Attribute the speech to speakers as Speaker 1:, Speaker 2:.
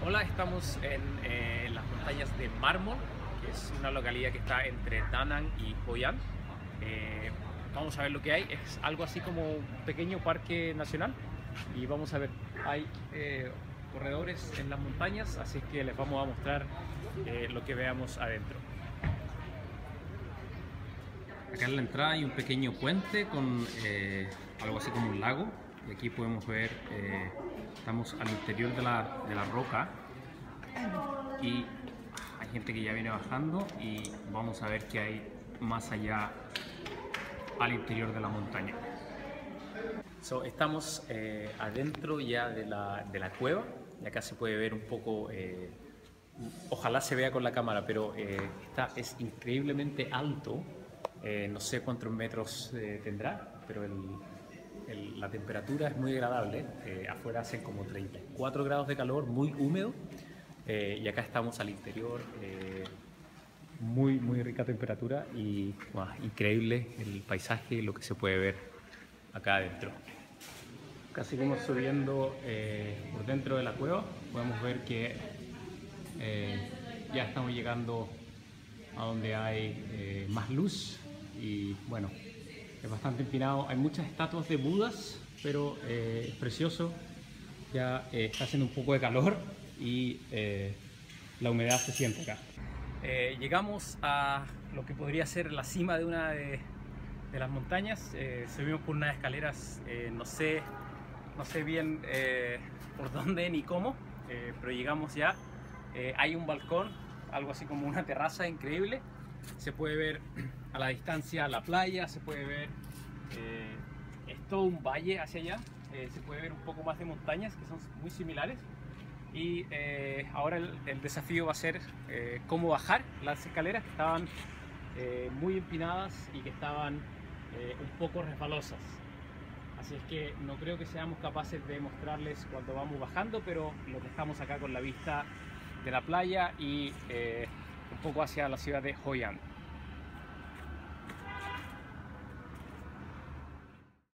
Speaker 1: Hola, estamos en las montañas de Mármol, que es una localidad que está entre Da Nang y Hoi An. Vamos a ver lo que hay. Es algo así como un pequeño parque nacional y vamos a ver, hay corredores en las montañas, así que les vamos a mostrar lo que veamos adentro. Acá en la entrada hay un pequeño puente con algo así como un lago, y aquí podemos ver, estamos al interior de la roca y hay gente que ya viene bajando y vamos a ver qué hay más allá al interior de la montaña. Estamos adentro ya de la cueva y acá se puede ver un poco, ojalá se vea con la cámara, pero es increíblemente alto. No sé cuántos metros tendrá, pero la temperatura es muy agradable. Afuera hacen como 34 grados de calor, muy húmedo, y acá estamos al interior, muy rica temperatura y wow, increíble el paisaje y lo que se puede ver acá adentro. Acá seguimos subiendo por dentro de la cueva. Podemos ver que ya estamos llegando a donde hay más luz y bueno, es bastante empinado. Hay muchas estatuas de Budas, pero es precioso. Ya está haciendo un poco de calor y la humedad se siente acá. Llegamos a lo que podría ser la cima de una de las montañas. Subimos por unas escaleras, no sé bien por dónde ni cómo, pero llegamos ya. Hay un balcón, algo así como una terraza increíble. Se puede ver a la distancia la playa, se puede ver, es todo un valle hacia allá. Se puede ver un poco más de montañas que son muy similares. Y ahora el desafío va a ser cómo bajar las escaleras que estaban muy empinadas y que estaban un poco resbalosas. Así es que no creo que seamos capaces de mostrarles cuando vamos bajando, pero lo que estamos acá con la vista de la playa y un poco hacia la ciudad de Hoi An.